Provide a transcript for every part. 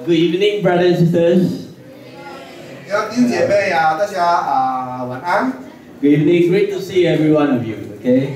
Good evening, brothers and sisters. 弟兄姐妹啊，大家晚安。 Good evening. Great to see every one of you. Okay.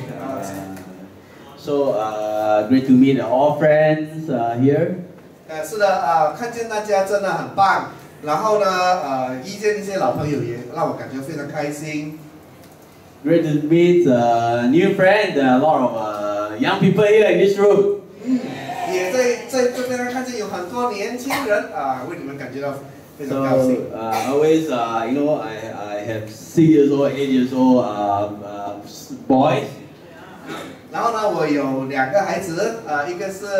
Great to meet all friends here. 是的，看见大家真的很棒。然后呢，遇见一些老朋友也让我感觉非常开心。 Great to meet new friends. A lot of young people here in this room. 也在这边看见有很多年轻人为你们感觉到非常高兴。 Always, I have 6 years old, 8 years old boys. 然后呢，我有2个孩子，一个是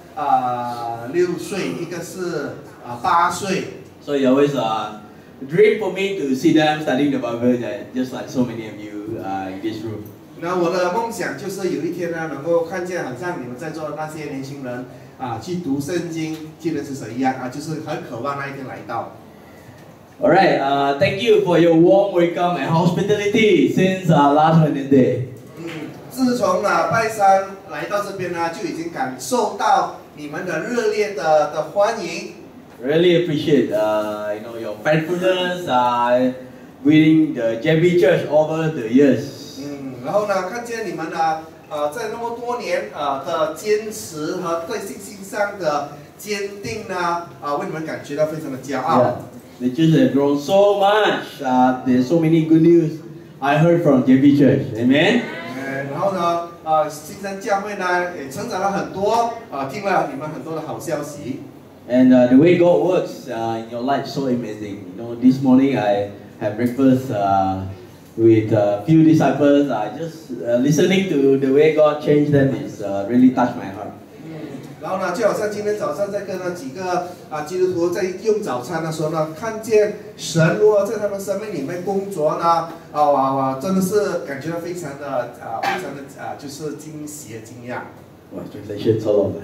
6岁，一个是8岁。 So it always dream for me to see them studying the Bible, just like so many of you in this room. 那我的梦想就是有一天呢，能够看见，好像你们在座的那些年轻人去读圣经，记得是谁一样就是很渴望那一天来到。 All right, thank you for your warm welcome and hospitality since last Wednesday. 自从拜山来到这边呢，就已经感受到你们的热烈的欢迎。 Really appreciate your faithfulness within the JB Church over the years. 然后呢，看见你们在那么多年的坚持和在信心上的坚定呢，为你们感觉到非常的骄傲。 The church has grown so much. There's so many good news I heard from JB Church. Amen. 然后呢，新山教会呢也成长了很多，听了你们很多的好消息。 And the way God works in your life is so amazing. This morning I had breakfast with a few disciples. Just listening to the way God changed them is really touched my heart. 然后呢，就好像今天早上在跟那几个基督徒在用早餐的时候呢，看见神如何在他们生命里面工作呢，真的是感觉到非常的就是惊喜惊讶。 Wow, translation so long.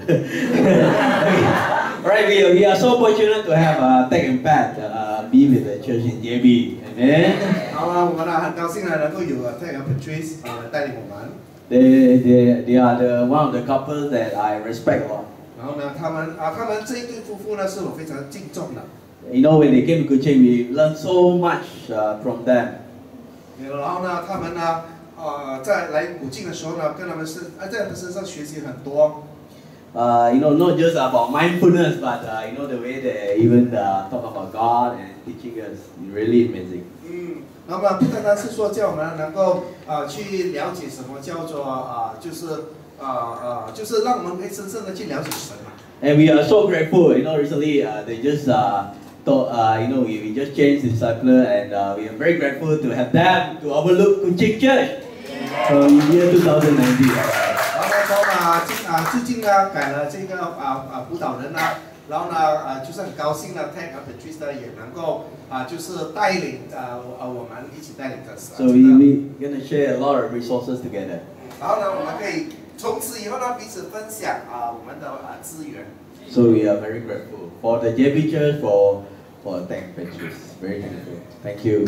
Right, we are so fortunate to have Tech and Pat be with the church in JB. Amen. 然后呢，我们很高兴能够有Tech和Patrice带领我们。 They are one of the couples that I respect a lot. 然后呢，他们这一对夫妇呢，是我非常敬重的。 When they came to Kuching, we learned so much from them. 然后呢，他们呢，在来古晋的时候呢，跟他们在他们身上学习很多。 Not just about mindfulness, but the way they even talk about God and teaching us is really amazing. 那么不单单是说叫我们能够去了解什么叫做就是让我们可以真正的去了解神嘛。 And we are so grateful. Recently they just we just changed the discipler, and we are very grateful to have them to overlook Kuching Church in year 2019. 然后呢，最近呢改了这个辅导人呢，然后呢就是很高兴呢 ，Tech 和 Patrice 呢也能够就是带领我们一起带领着。 So we gonna share a lot of resources together. 然后呢，我们可以从此以后呢彼此分享我们的资源。 So we are very grateful for the JB Church for Tech Patrice. Very thankful. Thank you.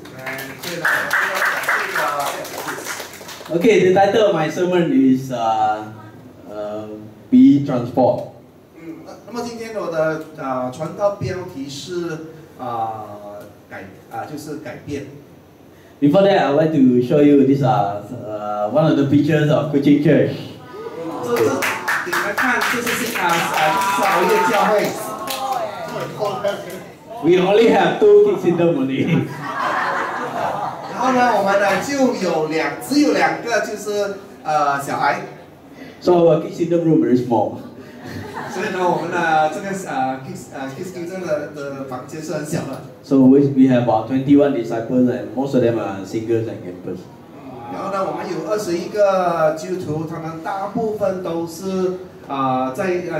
Okay, the title of my sermon is Be Transformed. 那么今天我的传道标题是就是改变。 Before that, I want to show you these are one of the pictures of Kuching Church. 你们看，这是熬夜教会。 We only have 2 kids in the morning. 然后呢，我们呢就只有2个就是小孩。 So our kids in the room very small. 所以呢，我们的这个kids kitchen 的房间是很小的。 So we have about 21 disciples, and most of them are singles and campers. 然后呢，我们有21个基督徒，他们大部分都是在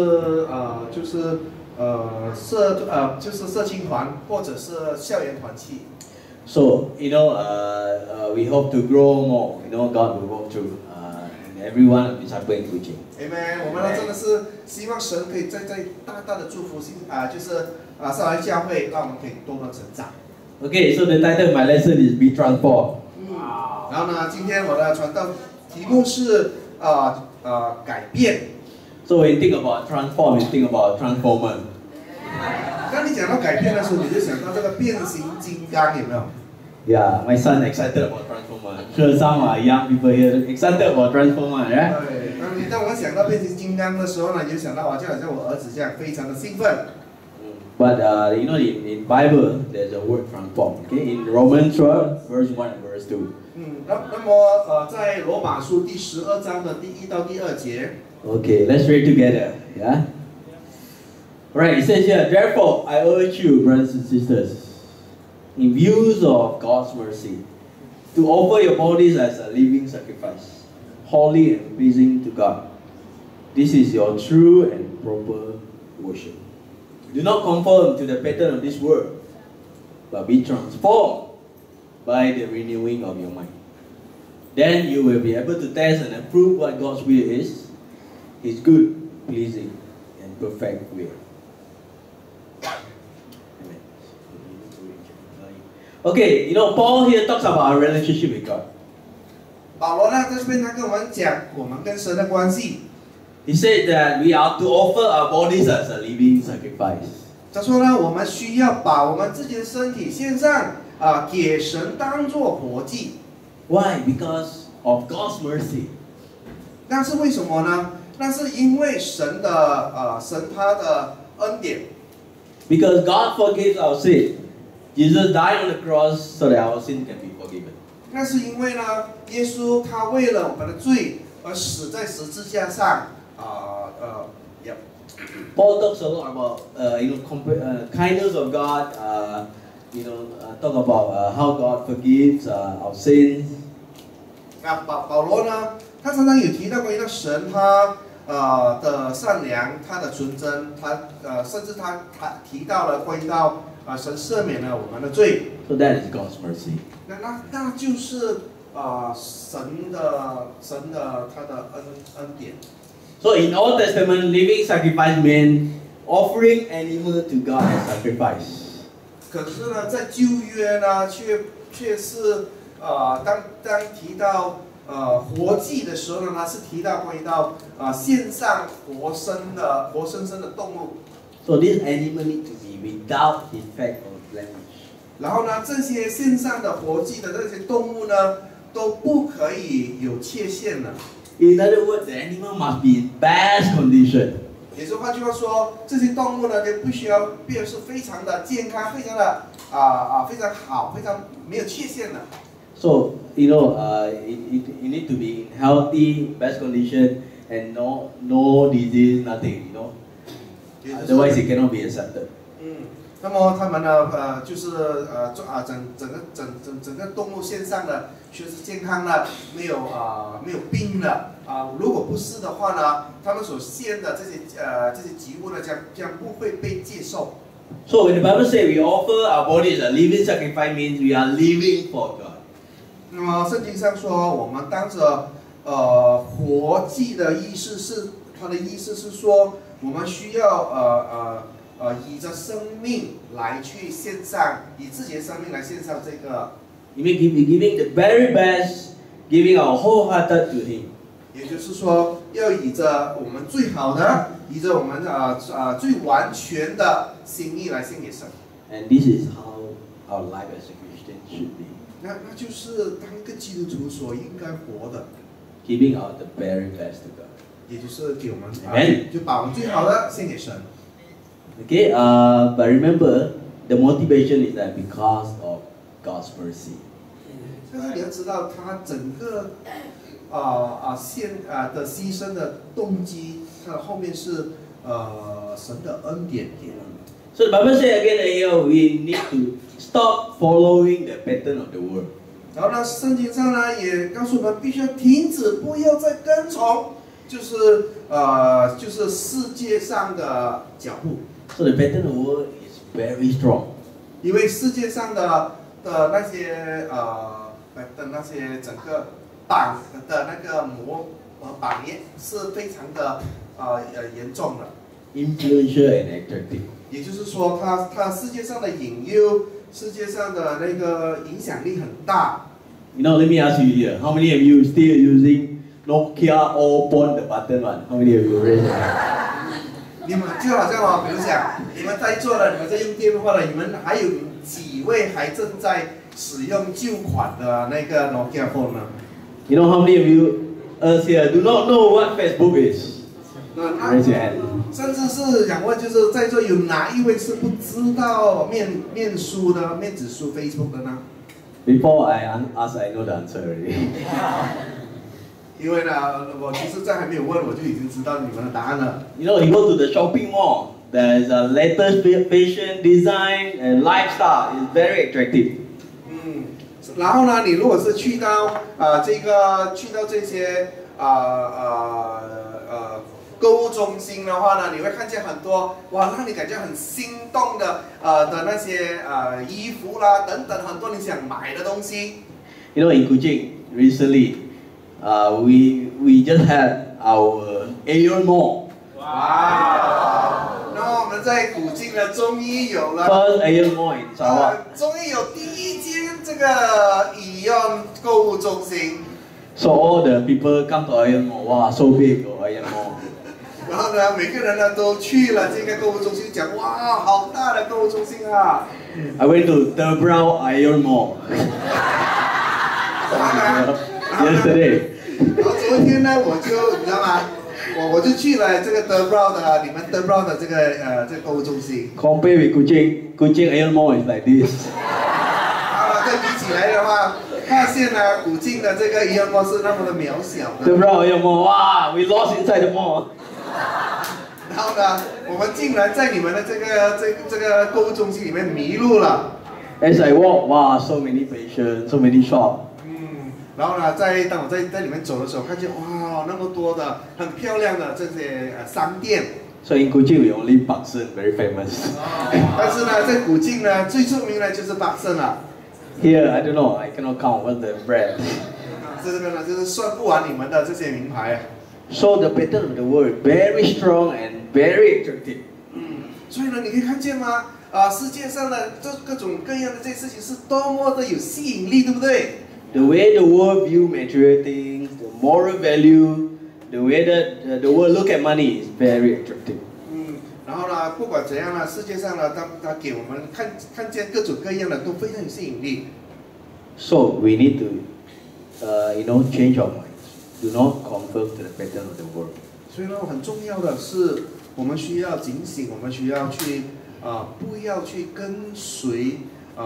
就是社青团或者是校园团契。 So we hope to grow more. God will work through every one of disciples in Kuching. Amen. 我们呢真的是希望神可以在大的祝福就是上来教会，让我们可以多多成长。 Okay, so the title of my lesson is Be Transformed. 然后呢，今天我的传道题目是改变。 So when you think about transform, you think about transformer. 当你讲到改变的时候，你就想到这个变形金刚，有没有？ Yeah, my son excited about Transformer. I'm sure some young people here excited about Transformer, right? 对，当我们想到变形金刚的时候呢，你就想到就好像我儿子这样，非常的兴奋。 But you know, in Bible, there's a word transform. Okay, in Romans 12, verse 1 and verse 2. 那么在罗马书第12章的第1到第2节。 Okay, let's read together. Yeah. Right. It says here, therefore, I urge you, brothers and sisters, in views of God's mercy, to offer your bodies as a living sacrifice, holy and pleasing to God. This is your true and proper worship. Do not conform to the pattern of this world, but be transformed by the renewing of your mind. Then you will be able to test and approve what God's will is, His good, pleasing, and perfect will. Amen. Okay, you know, Paul here talks about our relationship with God. 保罗呢，在这边他跟我们讲我们跟神的关系。 He said that we are to offer our bodies as a living sacrifice. 他说呢，我们需要把我们自己的身体献上给神当作活祭。 Why? Because of God's mercy. 那是为什么呢？那是因为神他的恩典。 Because God forgives our sin. Jesus died on the cross so that our sin can be forgiven. 那是因为呢，耶稣他为了我们的罪而死在十字架上。 Paul talks a lot about kindness of God. Talk about how God forgives our sins. 保罗呢，他常常有提到关于神他的善良，他的纯真，甚至他提到了关于神赦免了我们的罪。 So that is God's mercy. 那就是神的他的恩典。 So in Old Testament, living sacrifice meant offering animal to God as sacrifice. 可是呢，在旧约呢，却是当提到活祭的时候呢，它是提到关于献上活生的动物。 So this animal need to be without defect or blemish. 然后呢，这些献上的活祭的这些动物呢，都不可以有缺陷的。 In other words, the animal must be in best condition. 也就是换句话说，这些动物呢，就必须要变是非常的健康，非常的非常好，非常没有缺陷的。 So it need to be in healthy, best condition, and no disease, nothing. Otherwise it cannot be accepted. 那么他们呢，就是整个动物献上的全是健康的，没有病的如果不是的话呢，他们所献的这些祭物呢，将不会被接受。 So when the Bible says we offer our body as a living sacrifice, means we are living for God. 那么圣经上说，我们当着活祭的意思是，它的意思是说，我们需要以着生命来去献上，以自己的生命来献上这个。 You may be giving the very best, giving our wholehearted to Him. 也就是说，要以着我们最好的，以着我们最完全的心意来献给神。 And this is how our life as a Christian should be. 那就是当一个基督徒所应该活的， Giving out the very best to God. 也就是给我们 Amen. 就把我们最好的献给神。 Okay, but remember, the motivation is that because of God's mercy. 但是你要知道，他整个牺牲的动机，它的后面是神的恩典给我们。 So the Bible says again here, we need to stop following the pattern of the world. 然后呢，圣经上呢也告诉我们，必须要停止，不要再跟从，就是世界上的脚步。 So the pattern of the world is very strong. 因为世界上的那些整个绑的那个绑业是非常的严重的。 Influential and attractive. 也就是说，它世界上的引诱，世界上的那个影响力很大。 Let me ask you here, how many of you still using Nokia or Pon the button one? How many of you raise your hand? 你们就好像哦，比如讲，你们在座的，你们在用电话的，你们还有几位还正在使用旧款的那个 Nokia phone 呢？ You know how many of you us here do not know what Facebook is? Raise your hand. 甚至是想问，就是在座有哪一位是不知道面书的面子书 Facebook 的呢？ Before I ask, I know the answer already. 因为呢，我其实在还没有问，我就已经知道你们的答案了。 You know, you go to the shopping mall. There's a latest fashion, design, and lifestyle. It's very attractive. 然后呢，你如果是去到这些购物中心的话呢，你会看见很多哇，让你感觉很心动的那些衣服啦等等，很多你想买的东西。 You know, in Kuching recently, we just had our Aeon Mall. 哇！然后我们在古晋呢，终于有了 First Aeon Mall in Sarawak. 终于有第一间这个Aeon购物中心。 So all the people come to Aeon Mall. Wow, so big, Aeon Mall. 然后呢，每个人呢都去了这个购物中心，讲哇，好大的购物中心啊！ I went to The Brow Aeon Mall. Yesterday. 然后昨天呢，你知道吗？我就去了这个 The Brow 的你们 The Brow 的这个购物中心。 Compare with Kuching Aeon Mall is like this. 对比起来的话，发现呢，古晋的这个Aeon Mall是那么的渺小的。 The Brow Aeon Mall. Wow, we lost inside the mall. 然后呢，我们竟然在你们的这个购物中心里面迷路了。 As I walk, wow, so many patients, so many shops. 然后呢，当我在里面走的时候，看见哇，那么多的很漂亮的这些商店。 So in Kuching we only Baksan very famous. 但是呢，在古晋呢，最出名的就是Baksan了。 Here, I don't know, I cannot count what's the brand. 在这边呢，就是算不完你们的这些名牌。 So the pattern of the word very strong and very attractive. 所以呢，你可以看见吗？世界上的这各种各样的这些事情是多么的有吸引力，对不对？ The way the world view material things, the moral value, the way that the world look at money is very attractive. 然后呢，不管怎样呢，世界上呢，它给我们看见各种各样的都非常有吸引力。 So we need to, change our minds. Do not conform to the pattern of the world. 所以呢，很重要的是，我们需要警醒，我们需要去不要去跟随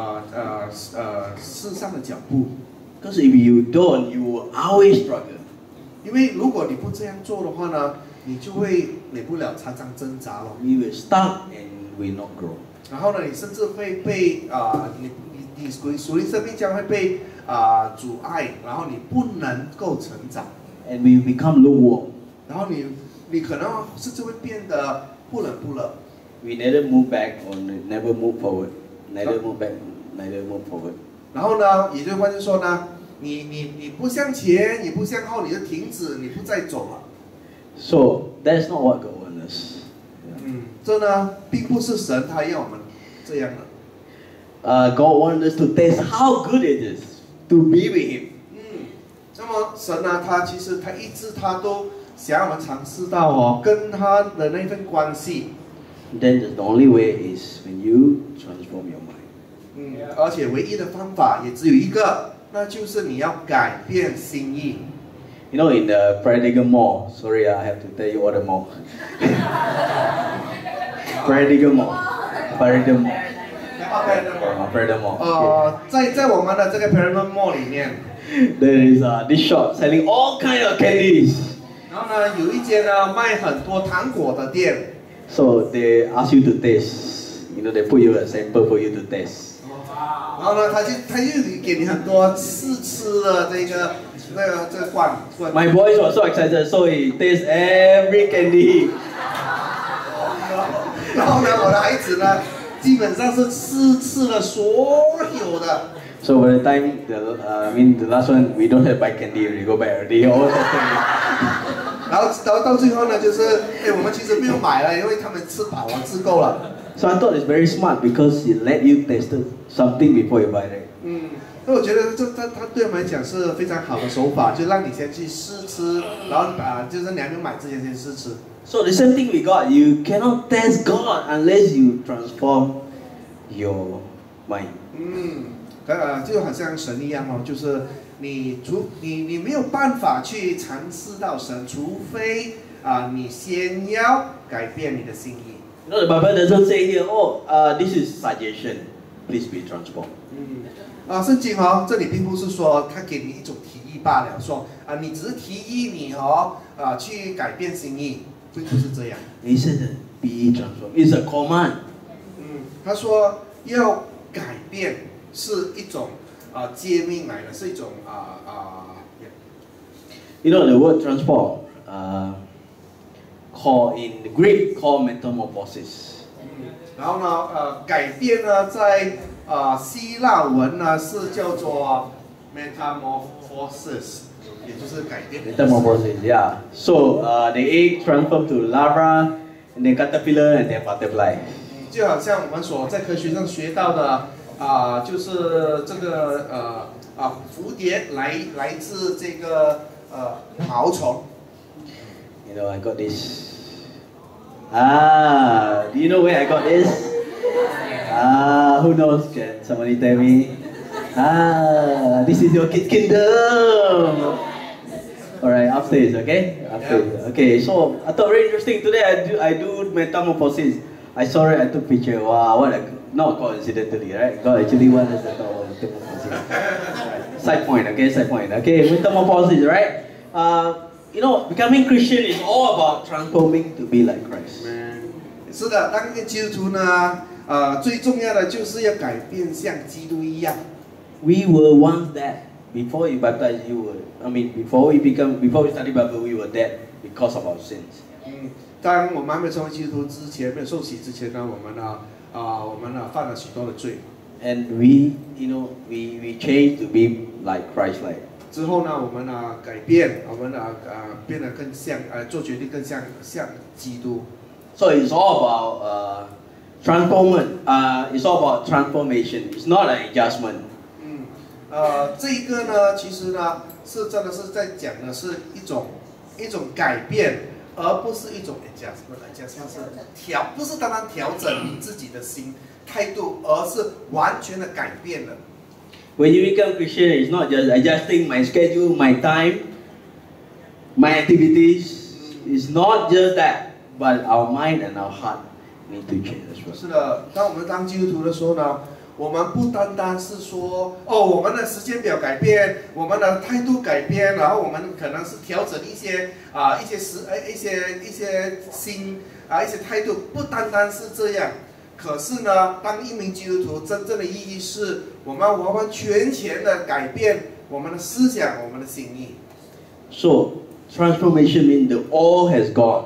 世上的脚步。 Because if you don't, you will always struggle. 因为如果你不这样做的话呢，你就会免不了常常挣扎了。 We will stuck and will not grow. 然后呢，你甚至会被你属灵生命将会被阻碍，然后你不能够成长。 And we become lukewarm. 然后你可能甚至会变得不冷不热。 We neither move back or never move forward. Neither move back, neither move forward. 然后呢，也就换句说呢，你不向前，你不向后，你就停止，你不再走了。 So that's not what God wants us. 这呢，并不是神他要我们这样的。 God wants us to taste how good it is to be with Him. 那么神呢，他其实他一直他都想让我们尝试到跟他的那份关系。 Then the only way is when you transform your mind. 而且唯一的方法也只有一个，那就是你要改变心意。 You know, in the Paradigm Mall, sorry, I have to tell you all the mall. Paradigm Mall. Paradigm Mall. Paradigm Mall. 在我们的这个 Paradigm Mall 里面 there is this shop selling all kind of candies. 然后呢，有一间呢卖很多糖果的店。 So they ask you to taste. You know, they put you a sample for you to taste. 然后呢，他就给你很多试吃的这个罐。 My boys were so excited, so he tastes every candy. 然后呢，我的孩子呢，基本上是试吃了所有的。 So by the time the last one, we don't have buy candy, we go back already. All that 然后到最后呢，就是我们其实没有买了，因为他们吃饱了，吃够了。 So I thought it's very smart because he let you taste something before you buy it. 所以我觉得他对我们来讲是非常好的手法，就让你先去试吃，然后就是你还没有买之前先试吃。 So the same thing with God. You cannot test God unless you transform your mind. 就好像神一样哦，就是你没有办法去尝试到神，除非你先要改变你的心意。 You know the Bible doesn't say here, oh, this is suggestion. Please be transformed. 圣经哦，这里并不是说他给你一种提议罢了，说你只是提议你去改变心意，并不是这样。 He said, be transformed. It's a command. 他说要改变是一种诫命来的，是一种 You know the word transform, called in the Greek called metamorphosis. 然后呢，改变呢，在希腊文呢是叫做 metamorphosis， 也就是改变。 Metamorphosis, yeah. So the egg transformed to larva, and then caterpillar, and then butterfly. 就好像我们所在科学上学到的就是这个蝴蝶来自这个毛虫。 You know, I got this. Do you know where I got this? Who knows? Can somebody tell me? This is your kid's kingdom. Alright, upstairs, okay? Upstairs. Okay, so I thought very interesting. Today I do metamorphosis. I saw it, I took picture. Wow, what a, not coincidentally, right? God actually wanted us to talk about metamorphosis. Right. Side point, okay, side point. Okay, metamorphosis, right? You know, becoming Christian is all about transforming to be like Christ. 是的，当一个基督徒呢，最重要的就是要改变像基督一样。 We were once dead before you baptized. Before we study Bible, we were dead because of our sins. 当我们还没成为基督徒之前，没有受洗之前呢，我们犯了许多的罪。 And we changed to be like Christ-like. 之后呢，我们改变，我们变得更像，做决定更像基督。 So it's all about transformation. It's all about transformation. It's not an adjustment. 这一个呢，其实呢是真的是在讲的是一种改变，而不是一种 adjustment，不是单单调整你自己的心态度，而是完全的改变了。 When you become Christian, it's not just adjusting my schedule, my time, my activities. It's not just that, but our mind and our heart need to change as well. 是的，当我们当基督徒的时候呢，我们不单单是说我们的时间表改变，我们的态度改变，然后我们可能是调整一些心一些态度，不单单是这样。可是呢，当一名基督徒真正的意义是，我们完完全全的改变我们的思想，我们的心意。 So transformation means the all has gone.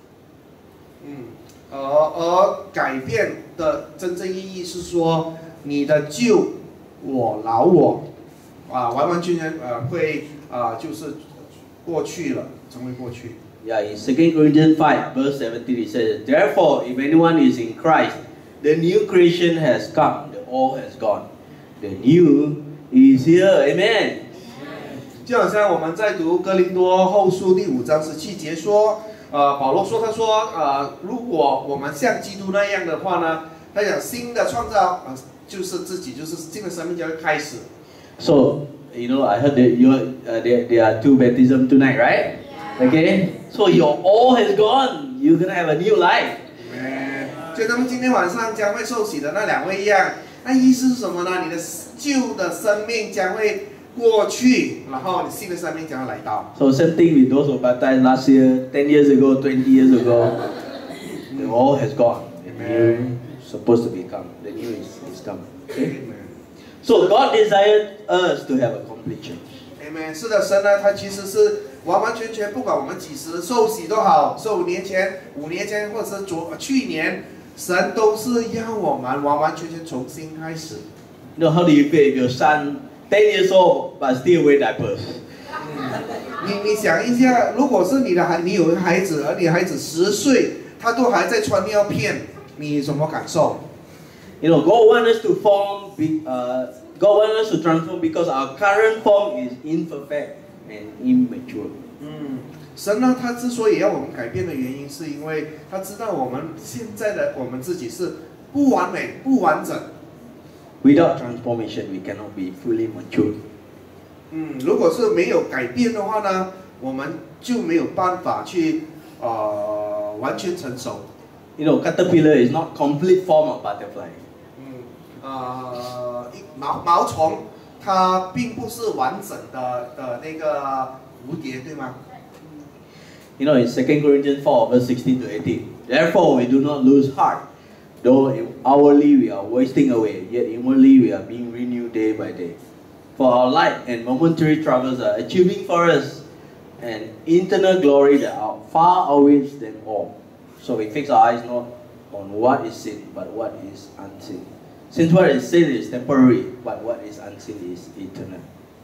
而改变的真正意义是说，你的旧我、老我，完完全全会就是过去了，成为过去。 Yeah, in 2 Corinthians 5, verse 17, it says, "Therefore, if anyone is in Christ, the new creation has come, the old has gone, the new is here." Amen. 就好像我们在读哥林多后书第5章17节说，保罗说，他说，如果我们像基督那样的话呢，他讲新的创造，就是自己，就是新的生命将会开始。 So, I heard that there are 2 baptisms tonight, right? Okay. So your all has gone. You're gonna have a new life. 就他们今天晚上将会受洗的那2位一样，那意思是什么呢？你的旧的生命将会过去，然后你新的生命将会来到。 So same thing with those who baptized last year, 10 years ago, 20 years ago. The all has gone. The new supposed to become. The new is come. Okay? So God desired us to have a complete change. Amen. 是的，神呢，他其实是完完全全，不管我们几时受洗都好，受5年前、5年前，或者是去年，神都是要我们完完全全重新开始。 How do you feel if your son 10 years old but still wear diapers? 你想一下，如果是你有一个孩子，而你的孩子10岁，他都还在穿尿片，你什么感受 God wants us to form, God wants us to transform because our current form is imperfect and immature. 神呢，他之所以要我们改变的原因，是因为他知道我们现在的我们自己是不完美、不完整。 Without transformation, we cannot be fully mature. 如果是没有改变的话呢，我们就没有办法去完全成熟。 You know, caterpillar is not complete form of butterfly. 毛虫它并不是完整的那个蝴蝶，对吗？ You know, in 2 Corinthians 4, verse 16 to 18, therefore we do not lose heart, though hourly we are wasting away, yet inwardly we are being renewed day by day. For our light and momentary troubles are achieving for us an internal glory that far outweighs them all. So we fix our eyes not on what is seen, but what is unseen. Since what is seen is temporary, but what is unseen is eternal.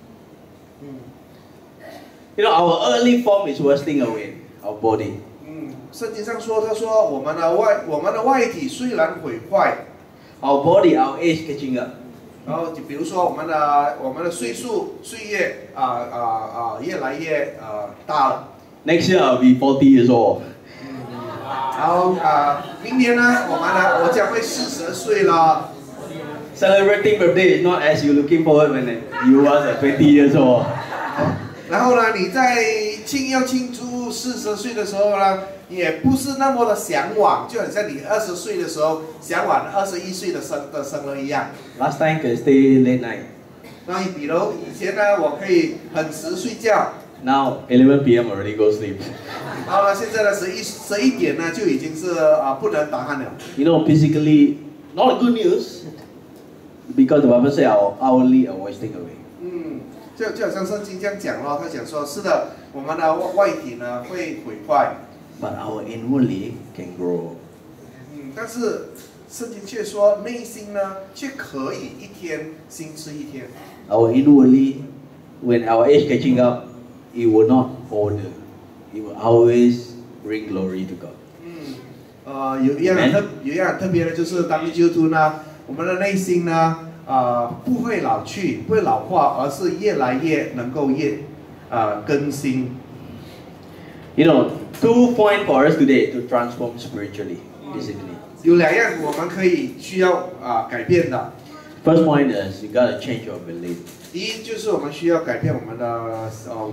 You know, our earthly form is wasting away, our body. 圣经上说，他说我们的外体虽然毁坏 Our body, our age catching up. 然后就比如说我们的岁月越来越大了。 Next year I'll be 40 years old. 然后明年呢，我将会40岁了。 Celebrating birthday is not as you looking forward when you was 20 years old. 然后呢，你在要庆祝40岁的时候呢，也不是那么的向往，就很像你20岁的时候向往21岁的生日一样。 Last time can stay late night. 那你比如以前呢，我可以很迟睡觉。 Now 11 p.m. already go sleep. 然后呢，现在呢11点呢就已经是不能打鼾了。 You know, physically not good news because the Bible says our hourly are wasting away. 就好像圣经这样讲咯，他讲说是的，我们的外体呢会毁坏。 But our inwardly can grow. 但是圣经却说内心呢却可以一天新吃一天。 Our inwardly, when our age catching up, it will not order. It will always bring glory to God. 有一样很特别的就是当基督徒呢，我们的内心呢不会老去，不会老化，而是越来越能够更新。 You know, 2 points for us today to transform spiritually, physically. 有2样我们需要改变的。 First point is you gotta change your belief. 第一就是我们需要改变我们的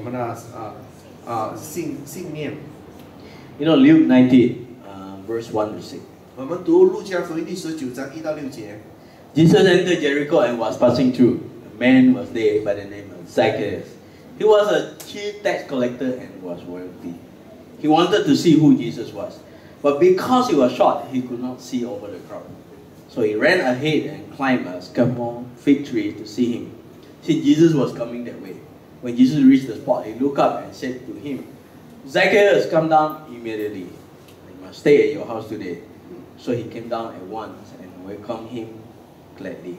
信念。 You know, Luke 19, verse 1 to 6. 我们读路加福音第19章1到6节。 Jesus entered Jericho and was passing through. A man was there by the name of Zacchaeus. He was a chief tax collector and was wealthy. He wanted to see who Jesus was, but because he was short, he could not see over the crowd. So he ran ahead and climbed a sycamore fig tree to see him. See, Jesus was coming that way. When Jesus reached the spot, he looked up and said to him, Zacchaeus, come down immediately. I must stay at your house today. So he came down at once and welcomed him gladly.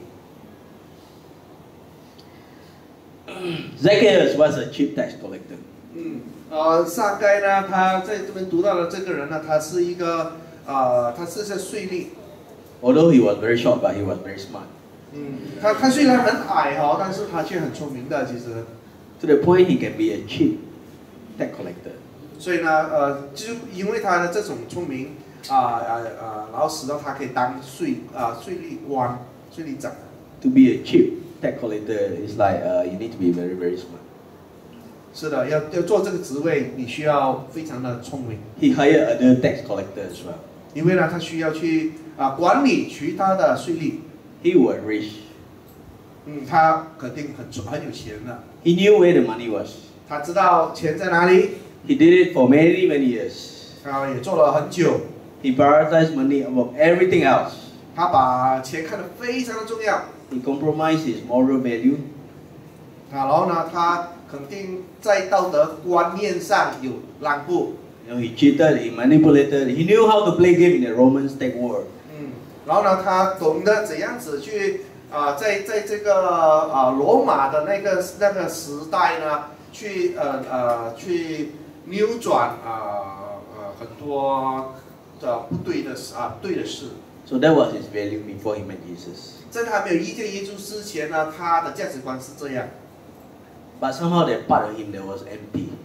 Zacchaeus was a chief tax collector. 撒该呢，他在这边读到的这个人呢，他是一个他是税吏。 Although he was very short, but he was very smart. 他虽然很矮但是他却很聪明的，其实。 To the point he can be a chief tax collector. 所以呢，就因为他的这种聪明然后使到他可以当税吏官、税吏长。 To be a chief tax collector is like you need to be very, very smart. 是的，要做这个职位，你需要非常的聪明。 He hired other tax collectors as well. 因为呢，他需要去管理其他的税吏。 He was rich. 他肯定很有钱的。 He knew where the money was. 他知道钱在哪里。 He did it for many, many years. 他也做了很久。 He prioritized money above everything else. 他把钱看得非常的重要。 He compromised his moral value. 然后呢，他肯定在道德观念上有让步。 You know, he cheated, he manipulated. He knew how to play game in the Roman state war. 然后呢，他懂得怎样子去在这个罗马的那个时代呢，去扭转很多不对的对的事。 So that was his value before he met Jesus. 在他没有遇见耶稣之前呢，他的价值观是这样。 But somehow that part of him that was empty.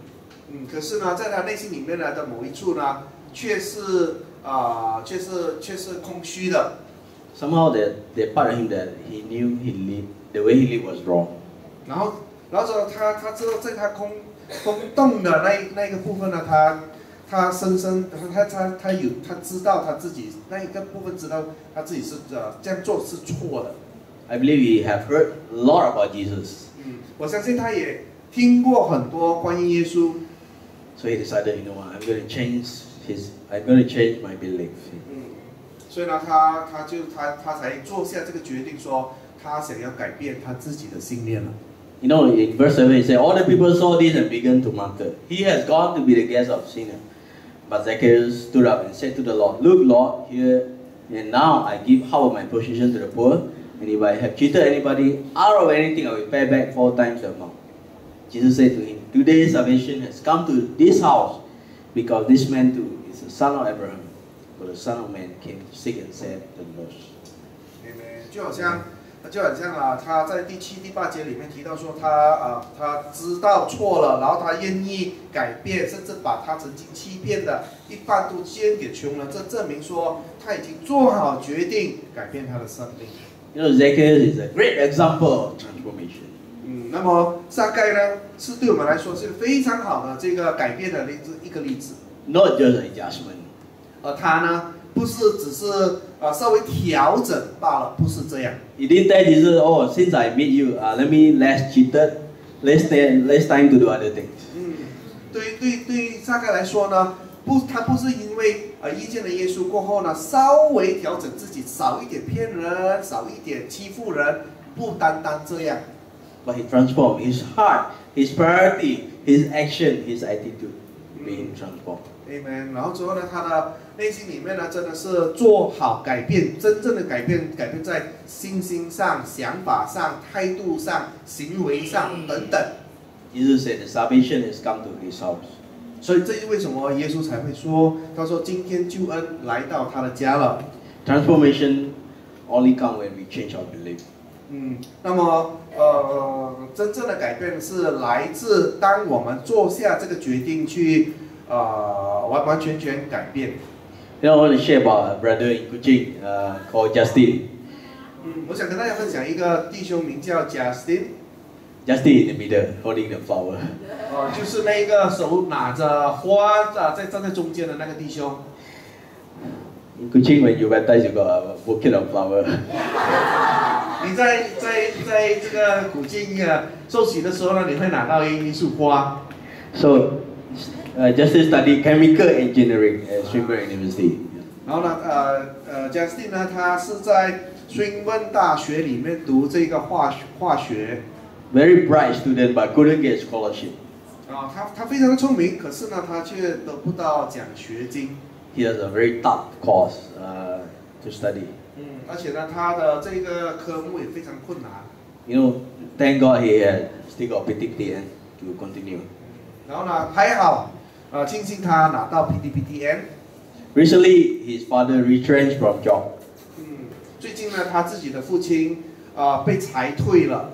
可是呢，在他内心里面呢的某一处呢，却是空虚的。 Somehow that part of him that he knew the way he lived was wrong. 然后说他知道在他空洞的那一个部分呢，他深深他知道他自己那一个部分知道他自己是这样做是错的。 I believe he have heard a lot about Jesus. 我相信他也听过很多关于耶稣。 So he decided, you know what, I'm going to change my belief. 所以呢，他才做下这个决定，说他想要改变他自己的信念了。 You know, in verse 7 he said, all the people saw this and began to marvel. He has gone to be the guest of sinner. But Zacchaeus stood up and said to the Lord, look, Lord, here and now I give half of my possession to the poor, and if I have cheated anybody out of anything, I will pay back 4 times the amount. Jesus said to him, today salvation has come to this house, because this man too is the son of Abraham. For the Son of Man came to seek and save the lost. 就好像他在第7、第8节里面提到说他知道错了，然后他愿意改变，甚至把他曾经欺骗的一半都捐给穷人，这证明说他已经做好决定改变他的生命。 You know, Zacchaeus is a great example of transformation. 那么撒该呢，是对我们来说是非常好的这个改变的一个例子。 Not just an adjustment. 他呢，不是只是稍微调整罢了，不是这样。 He didn't tell Jesus, oh, since I meet you, let me less cheated, less time to do other things. 对撒该来说呢，他不是因为遇见了耶稣过后呢，稍微调整自己，少一点骗人，少一点欺负人，不单单这样。 But he transformed his heart, his priority, his action, his attitude being transformed. Amen。然后之后呢，他的内心里面呢，真的是做好改变，真正的改变在信心上、想法上、态度上、行为上等等。 Jesus said, the salvation has come to his house. 所以这是为什么耶稣才会说，他说今天救恩来到他的家了。 Transformation only come when we change our belief. 那么真正的改变是来自当我们做下这个决定去完全改变。 You know, I want to share about a brother in Kuching called Justin. 我想跟大家分享一个弟兄名叫 Justin。 Justin in the middle, holding the flower. 就是那个手拿着花站在中间的那个弟兄。 In Kuching, when you baptize, you got a bouquet of flower. 你在这个古晋受洗的时候呢，你会拿到一束花。 So, Justin studied chemical engineering at Swinburne University. 然后呢，Justin 呢，他是在孙温大学里面读这个化学。 Very bright student, but couldn't get scholarship. 他非常的聪明，可是呢，他却得不到奖学金。 He has a very tough course to study. 而且呢，他的这个科目也非常困难。 You know, thank God he had still got PTPTN to continue. 然后呢，还好，庆幸他拿到 PTPTN。 Recently, his father retrenched from job. 最近呢，他自己的父亲被裁退了。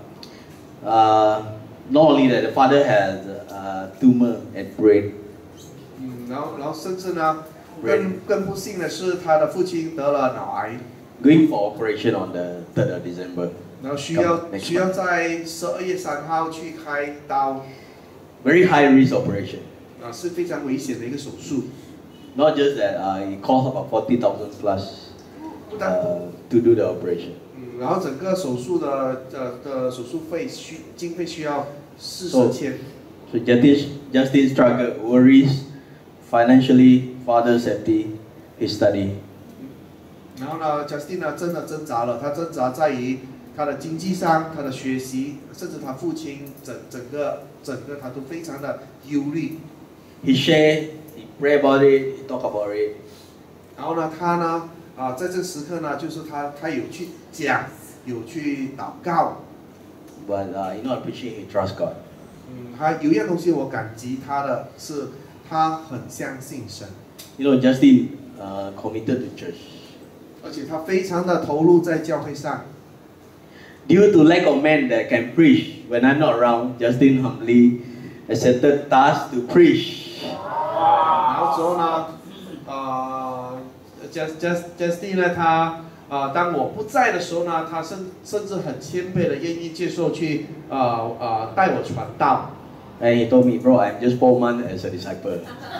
Not only that, the father has a tumor at brain. 然后甚至呢，更不幸的是，他的父亲得了脑癌。 Going for operation on the 3rd of December. 然后需要在12月3号去开刀。 Very high risk operation. 是非常危险的一个手术。 Not just that, it costs about 40,000 plus to do the operation. 然后整个手术的手术费经费需要40,000。 So Justin struggled, worries, financially, father safety, his study. 然后呢 ，Justin 呢真的挣扎了，他挣扎在于他的经济上、他的学习，甚至他父亲整个他都非常的忧虑。 He share, he pray about it, he talk about it. 然后呢，他呢在这个时刻呢，就是他有去讲，有去祷告。 But you know, preaching, he trust God. 他有一样东西我感激他的是，他很相信神。 You know, Justin committed to church. 而且他非常的投入在教会上。 Due to lack of men that can preach when I'm not around, Justin humbly accepted task to preach. 然后之后呢，Justin 呢，他当我不在的时候呢，他甚至很谦卑的愿意接受去带我传道。 And he told me, bro, I'm just 4 months as a disciple.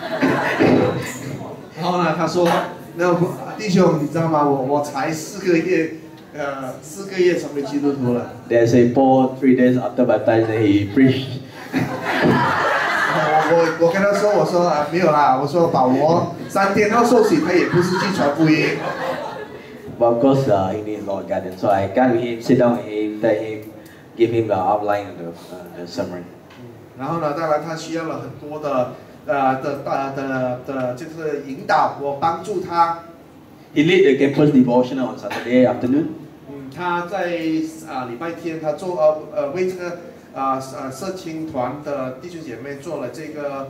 然后呢，他说，那弟兄，你知道吗？我才4个月，4个月成为基督徒了。 They say Paul 3 days after baptized, he preached. 我跟他说，我说没有啦，我说保罗3天后受洗，他也不是去传福音。 But of course, he needs Lord guidance. So I got with him, sit down with him, tell him, give him the outline of the summary. 然后呢，当然他需要了很多的就是引导，我帮助他。 He led the campus devotional on Saturday afternoon. 他在礼拜天，他为这个社青团的弟兄姐妹做了这个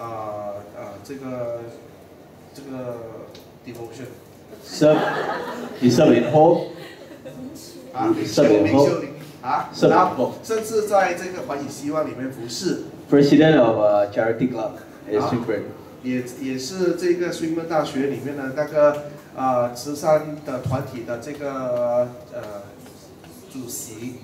devotion。 He served in hope. 领袖然后甚至在这个环宇希望里面服侍。 President of charity club at Swinburne. 也是这个 Swinburne 大学里面的那个慈善的团体的这个主席。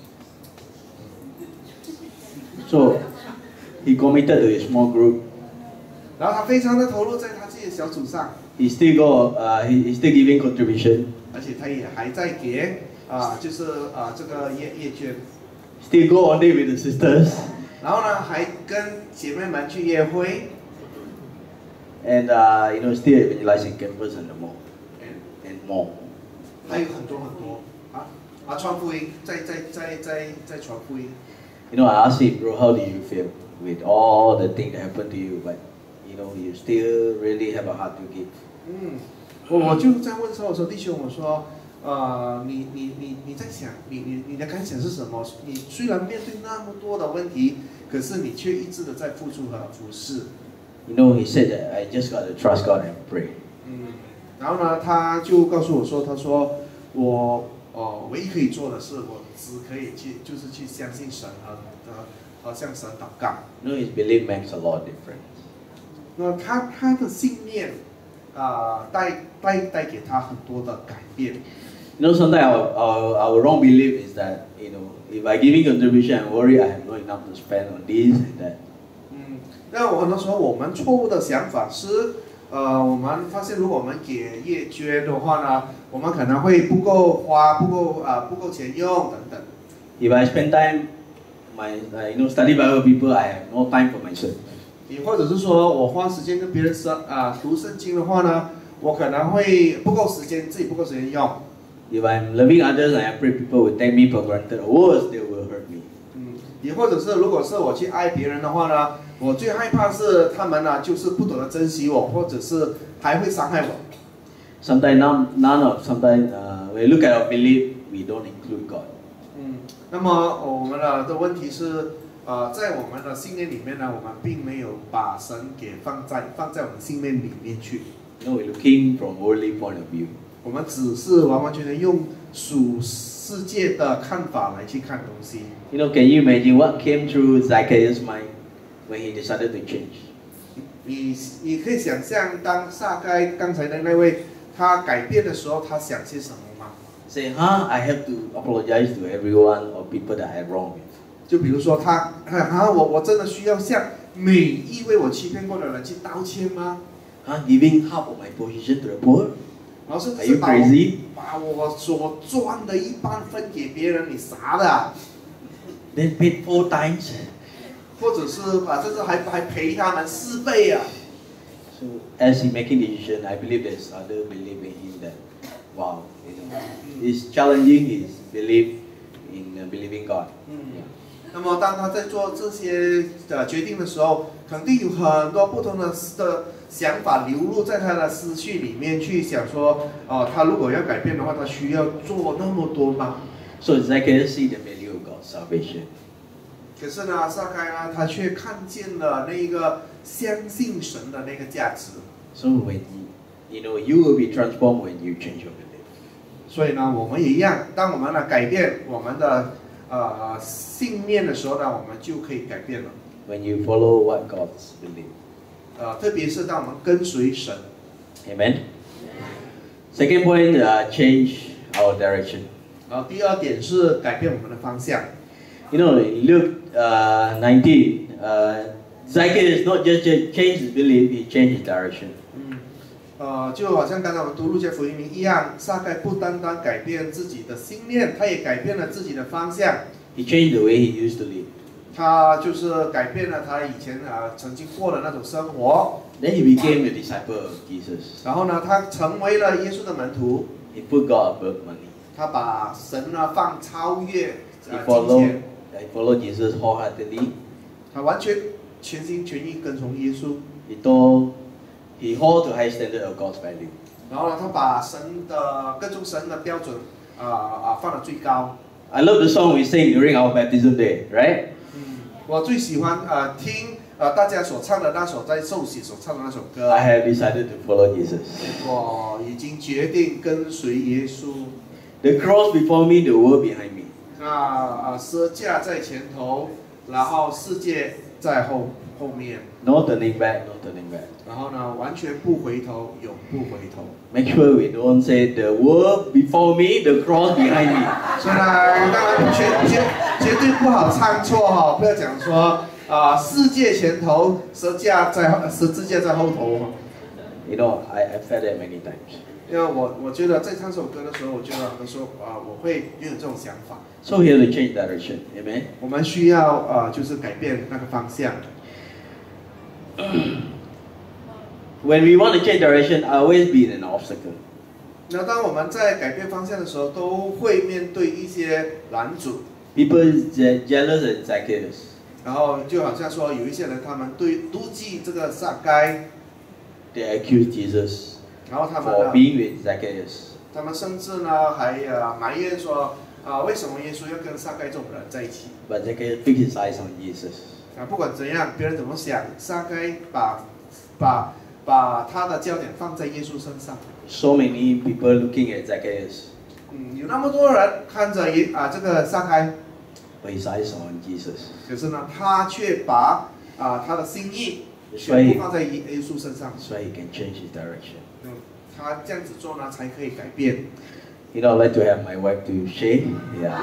So he committed to his small group. 然后他非常的投入在他自己的小组上。 He still giving contribution. 而且他也还在给就是这个业捐。 Still go on day with the sisters. 然后呢，还跟姐妹们去约会。 And still evangelizing campus and more. And more. 还有很多传福音，在传福音。 I asked him, bro, how do you feel with all the things that happened to you, but you still really have a heart to give. 我就在问说，我说弟兄，我说你在想，你的感想是什么？你虽然面对那么多的问题，可是你却一直的在付出和服侍。 He said that I just got to trust God and pray. 然后呢，他就告诉我说，他说我唯一可以做的是，我只可以就是去相信神和向神祷告。 His belief makes a lot of difference. 那他的信念带给他很多的改变。 Sometimes our wrong belief is that if I giving contribution, I worry I have not enough to spend on this and that. 那很多时候我们错误的想法是，我们发现如果我们给业捐的话呢，我们可能会不够花，不够钱用等等。 If I spend time, study Bible people, I have no time for myself. 或者是说我花时间跟别人读圣经的话呢，我可能会不够时间，自己不够时间用。 If I'm loving others, I pray people will take me for granted, or worse, they will hurt me. 也或者是如果是我去爱别人的话呢，我最害怕是他们呢就是不懂得珍惜我，或者是还会伤害我。 Sometimes when we look at our belief, we don't include God. 那么我们的问题是。在我们的信念里面呢，我们并没有把神给放在我们信念里面去。 We're looking from worldly point of view. 我们只是完完全全用属世界的看法来去看东西。 Can you imagine what came through Zacchaeus' mind when he decided to change? 你可以想象，当撒该刚才的那位他改变的时候，他想些什么吗？ Say, I have to apologize to everyone or people that I wronged with. 就比如说我真的需要向每一位我欺骗过的人去道歉吗 ？Giving half of my position to the poor? 然后甚至 Are you crazy? 把我所赚的一半分给别人，你傻的 ？Then paid 4 times? 或者是甚至还赔他们4倍啊 ！So as he making decision, I believe there's other belief in him that, wow, it's challenging his belief in believing God. 那么当他在做这些决定的时候，肯定有很多不同的想法流入在他的思绪里面去想说，他如果要改变的话，他需要做那么多吗 ？So Zacchaeus see the value of God's salvation. 可是呢，撒该呢，他却看见了那个相信神的那个价值。 So when you will be transformed when you change your belief. 所以呢，我们也一样，当我们呢改变我们的信念的时候呢，我们就可以改变了。 when you follow what God's believe. 特别是当我们跟随神。 Amen. Second point, change our direction. 第二点是改变我们的方向。 You know, in Luke 19, Zacchaeus not just changed his belief, he changed his direction. 就好像刚才我们读路加福音一样，撒该不单单改变自己的心念，他也改变了自己的方向。 He changed the way he used to live. 他就是改变了他以前曾经过的那种生活。 Then he became a disciple of Jesus. 然后呢，他成为了耶稣的门徒。 He put God above money. 他把神呢超越金 He followed Jesus wholeheartedly. 他完全全心全意跟从耶稣。 He hold to high standard of God's value. 然后呢，他把跟从神的标准放得最高。 I love the song we sing during our baptism day, right? 我最喜欢听大家所唱的那首在受洗所唱的那首歌。 I have decided to follow Jesus. 我已经决定跟随耶稣。 The cross before me, the world behind me. 十字架在前头，然后世界在后面。 No turning back, no turning back. 然后呢，完全不回头，永不回头。 Make sure we don't say the world before me, the cross behind me. 所以呢，当然绝对不好唱错哈，不要讲说世界前头，十字架在后头。 You know, I felt that many times. 因为我觉得在唱这首歌的时候，我觉得很多时候我会有这种想法。 So we have to change direction, amen. 我们需要就是改变那个方向。 When we want to change direction, I always be an obstacle. 那当我们在改变方向的时候，都会面对一些拦阻。 People jealous and Zacchaeus. 然后就好像说，有一些人他们妒忌这个撒该。 They accuse Jesus 然后他们 for being with Zacchaeus. 他们甚至呢还埋怨说为什么耶稣要跟撒该这种人在一起？ But Zacchaeus fixed his eyes on Jesus. 不管怎样，别人怎么想，撒该把他的焦点放在耶稣身上。 So many people looking at Zacchaeus. 有那么多人看着这个撒该， But his eyes on Jesus. 可是呢，他却把他的心意全部放在耶稣身上。 So he can change his direction. 他这样子做呢，才可以改变。 You know, I'd like to have my wife to share. Yeah.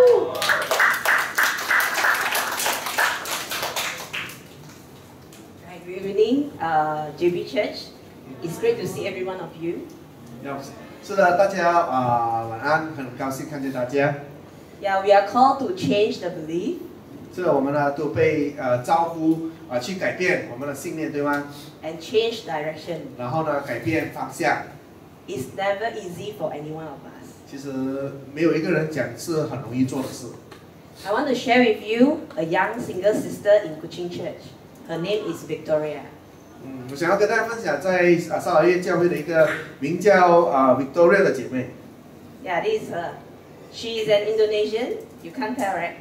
Good evening, JB Church. It's great to see every one of you. 是的，大家晚安，很高兴看见大家。 Yeah, we are called to change the belief. 是的，我们呢都被招呼去改变我们的信念，对吗？ And change direction. 然后呢，改变方向。 It's never easy for any one of us. 其实没有一个人讲是很容易做的事。 I want to share with you a young single sister in Kuching Church. Her name is Victoria. 我想要跟大家分享在沙劳越教会的一个名叫Victoria 的姐妹。 Yeah, this is her. She is an Indonesian. You can't tell, right?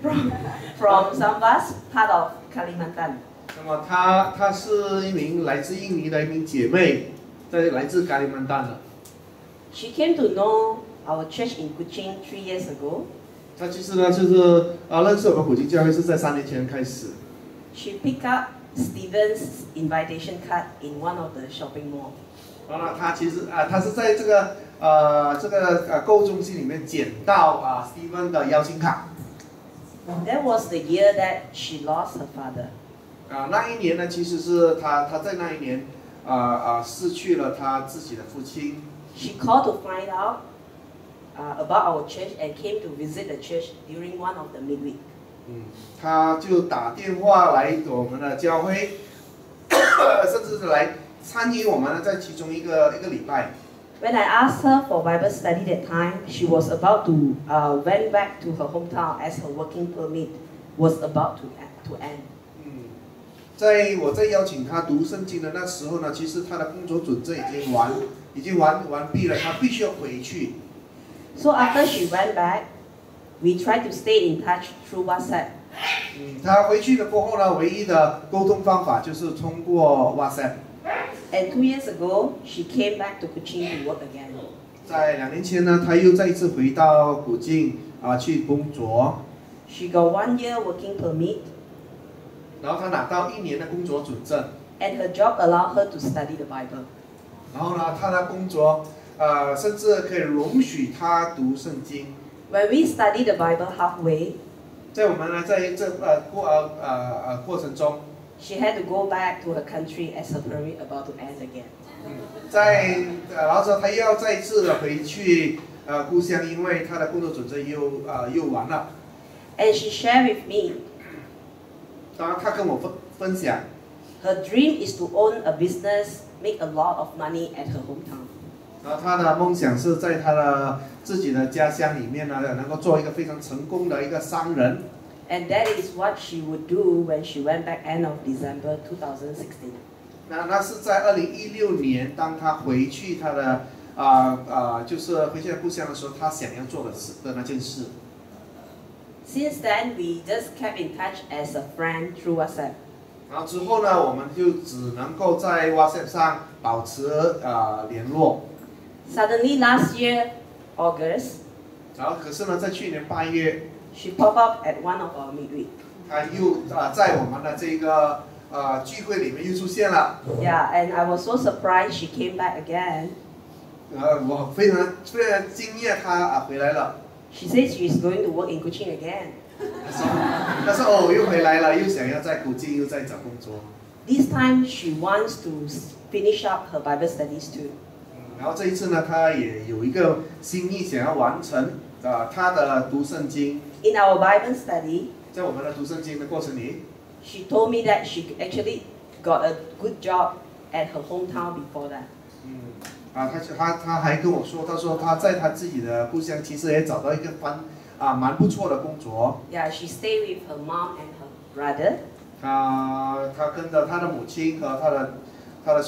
From Sambas, part of Kalimantan. 那么她是一名来自印尼的一名姐妹，来自加里曼丹的。 She came to know our church in Kuching 3 years ago. 她其实呢就是认识我们古今教会是在3年前开始。 She picked up Stephen's invitation card in one of the shopping mall. 然后呢，她其实她是在这个购物中心里面捡到Stephen 的邀请卡。 That was the year that she lost her father. 那一年呢，其实是她在那一年失去了她自己的父亲。 She called to find out about our church and came to visit the church during one of the midweek. 她就打电话来我们的教会，甚至是来参与我们在其中一个礼拜。 When I asked her for Bible study that time, she was about to went back to her hometown as her working permit was about to end. 在我在邀请她读圣经的那时候呢，其实她的工作准证已经完毕了，她必须要回去。 So after she went back, we tried to stay in touch through WhatsApp. 她回去了过后呢，唯一的沟通方法就是通过 WhatsApp。 And 2 years ago, she came back to Kuching to work again. 在2年前呢，她又再一次回到古晋去工作。 She got 1 year working permit. 然后她拿到1年的工作准证。 And her job allowed her to study the Bible. 然后呢，她的工作甚至可以容许她读圣经。 When we study the Bible halfway, 在我们呢，在这过程中， she had to go back to her country as her permit about to end again. 然后说她又要再次的回去故乡，因为她的工作准证又完了。 And she shared with me, 当然，她跟我分享， her dream is to own a business, make a lot of money at her hometown. 然后她的梦想是在她的自己的家乡里面呢，能够做一个非常成功的一个商人。 And that is what she would do when she went back end of December 2016. 那是在2016年，当她回去她的就是回去故乡的时候，她想要做的那件事。 Since then, we just kept in touch as a friend through WhatsApp. 然后之后呢，我们就只能够在 WhatsApp 上保持联络。 Suddenly, last year, August, 然后可是呢，在去年8月， she popped up at one of our midweek. 她又在我们的这个聚会里面又出现了。 Yeah, and I was so surprised she came back again. 我非常惊讶她回来了。 She says she is going to work in Kuching again. 她说哦，又回来了，又想要在古晋又在找工作。 This time, she wants to finish up her Bible studies too. 然后这一次呢，她也有一个心意想要完成她的读圣经。 In our Bible study, 在我们的读圣经的过程里， she told me that she actually got a good job at her hometown before that. 她还跟我说，她说她在她自己的故乡其实也找到一个蛮不错的工作。 Yeah, she stayed with her mom and her brother. 她跟着她的母亲和她的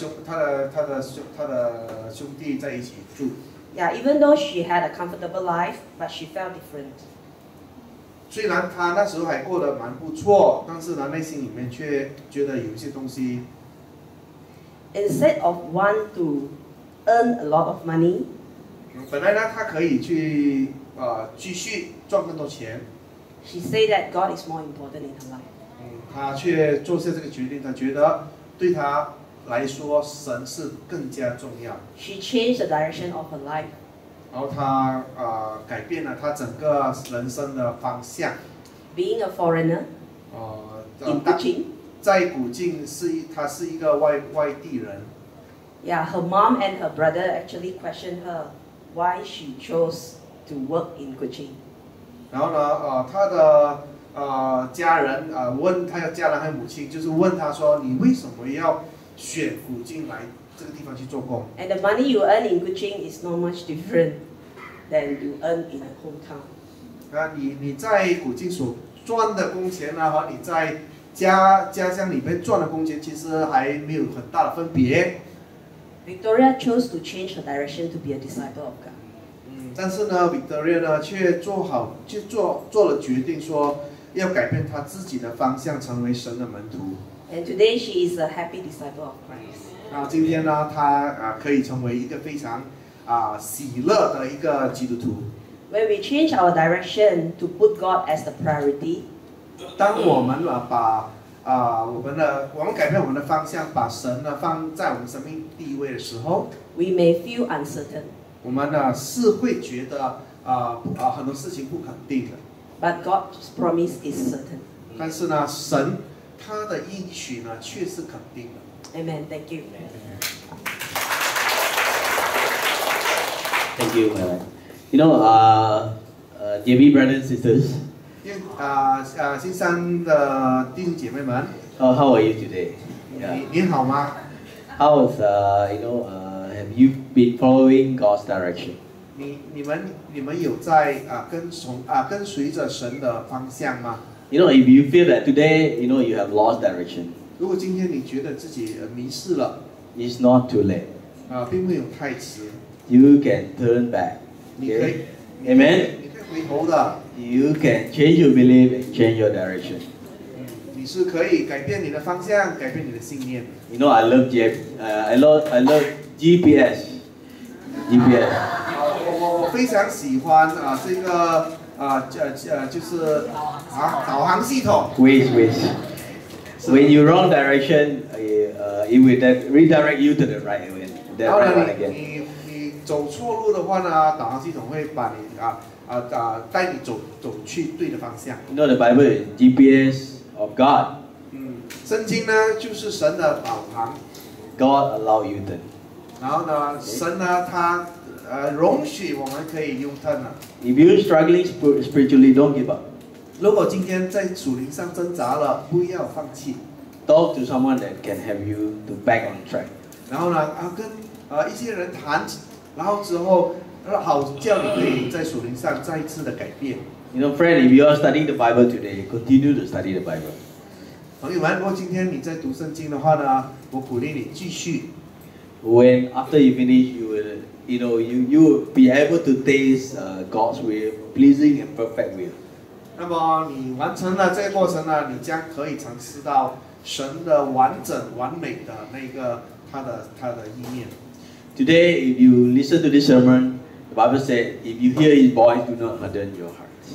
兄弟在一起住。 Yeah, even though she had a comfortable life, but she felt different. 虽然她那时候还过得蛮不错，但是呢，内心里面却觉得有一些东西。 Instead of want to earn a lot of money, 本来呢，她可以去继续赚更多钱。 she said that God is more important in her life. 她却做下这个决定，她觉得对她来说，神是更加重要。 She changed the direction of her life. 然后她改变了她整个人生的方向。 Being a foreigner in Kuching, 在古晋她是一个外地人。 yeah, her mom and her brother actually questioned her why she chose to work in Kuching. 然后呢，她的家人问她的家人还有母亲，就是问她说，你为什么要选古晋来这个地方去做工？ And the money you earn in Kuching is not much different than you earn in her hometown. 你在古晋所赚的工钱呢，和你在家乡里面赚的工钱，其实还没有很大的分别。 Victoria chose to change her direction to be a disciple of God. 但是呢 ，Victoria 呢却做了决定，说要改变她自己的方向，成为神的门徒。 And today she is a happy disciple of Christ. 然后今天呢，她可以成为一个非常喜乐的一个基督徒。 When we change our direction to put God as the priority, 当我们我们改变我们的方向，把神呢放在我们生命第一位的时候， we may feel uncertain, 我们呢是会觉得很多事情不肯定的。 but God's promise is certain. 但是呢，神他的应许呢却是肯定的。 Amen. Thank you. Thank you, Malak. You know, dear brothers and sisters, 新山的弟兄姐妹们， how are you today? Yeah. 你好吗？ How is have you been following God's direction? 你们有在跟随着神的方向吗？ You know, if you feel that today, you have lost direction, 如果今天你觉得自己迷失了， it's not too late. 并没有太迟， You can turn back. 你可以 Amen. 你可以回头的， You can change your belief and change your direction. 你是可以改变你的方向，改变你的信念。 You know, I love GPS. GPS. 我非常喜欢这个就是导航系统。 Waze. When you wrong direction, it will redirect you to the right way. 然后呢，你走错路的话呢，导航系统会把你带你走去对的方向。 You know the Bible is GPS of God. 圣经呢就是神的导航。 God allow you to. 然后呢，神呢他容许我们可以 U-turn 了。 If you struggling spiritually, don't give up. 如果今天在属灵上挣扎了，不要放弃。 Talk to someone that can help you to back on track. 然后呢，跟一些人谈，然后之后好叫你可以在属灵上再一次的改变。 You know, friend, if you are studying the Bible today, continue to study the Bible. 朋友们，如果今天你在读圣经的话呢，我鼓励你继续。 When after you finish, you will be able to taste God's will, pleasing and perfect will. 那么你完成了这个过程呢，你将可以尝试到神的完整、完美的那个他的意念。 Today, if you listen to this sermon, the Bible said, if you hear His voice, do not harden your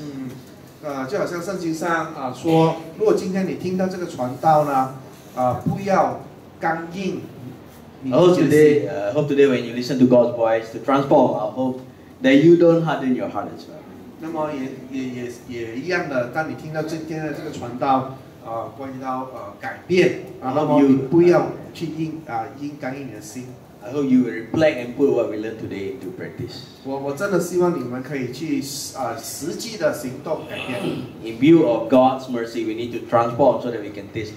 heart. 就好像圣经上说，如果今天你听到这个传道呢，不要刚硬。 I hope today when you listen to God's voice to transform, I hope that you don't harden your heart as well. 那么也一样的，当你听到今天的这个传道，关于到改变那么你不要去刚硬你的心。 I hope you will reflect and put what we learned today into practice. 我真的希望你们可以去实际的行动改变。 In view of God's mercy, we need to transform so that we can taste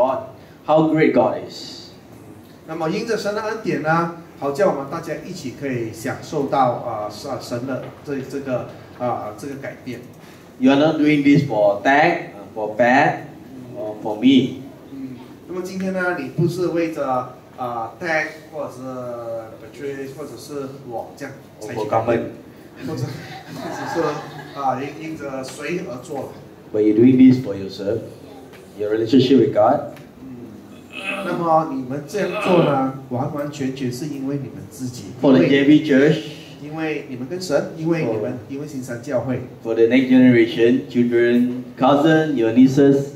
how great God is. 那么因着神的恩典呢，好叫我们大家一起可以享受到神的这个改变。 You are not doing this for tag, for Pat, or for me. 那么今天呢，你不是为着tag 或者是 Patrice 或者是我这样才去改变，或者只是因着谁而做了。 But you're doing this for yourself, your relationship with God. 那么你们这样做呢，完完全全是因为你们自己。 For the JB Church. 因为你们跟神，因为新山教会。 For the next generation, children, cousins, your nieces,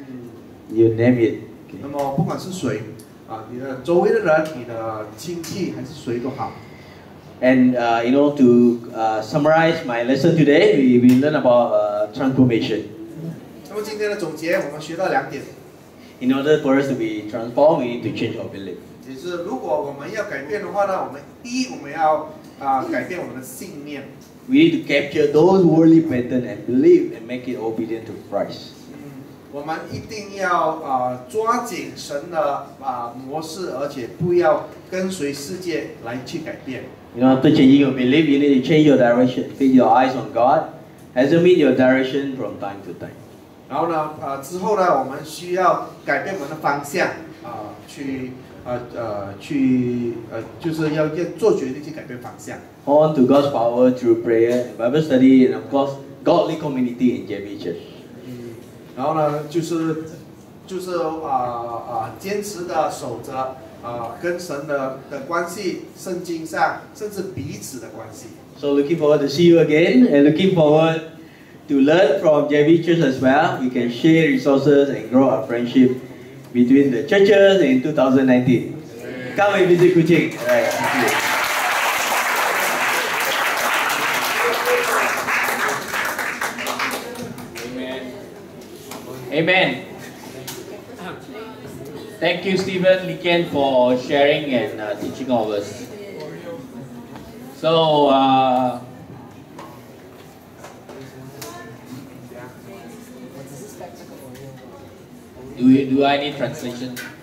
you name it. 那么不管是谁你的周围的人，你的亲戚还是谁都好。 And to summarize my lesson today, we learn about transformation. 那么今天的总结，我们学到2点。 In order for us to be transformed, we need to change our belief. 就是如果我们要改变的话呢，我们要改变我们的信念。 We need to capture those worldly patterns and believe and make it obedient to Christ. 我们一定要抓紧神的模式，而且不要跟随世界来去改变。 After changing your belief, you need to change your direction. Fix your eyes on God. Examine your direction from time to time. 然后呢，之后呢，我们需要改变我们的方向，就是要做决定去改变方向。 On to God's power through prayer, Bible study, and of course, godly community in JB Church. 然后呢，就是坚持的守着跟神的关系，圣经上甚至彼此的关系。 So looking forward to see you again, and looking forward to learn from JB Church as well. We can share resources and grow our friendship between the churches in 2019. Come and visit Kuching. All right, thank you. Amen. Thank you, Stephen Liken, for sharing and teaching all of us. So, do I need translation?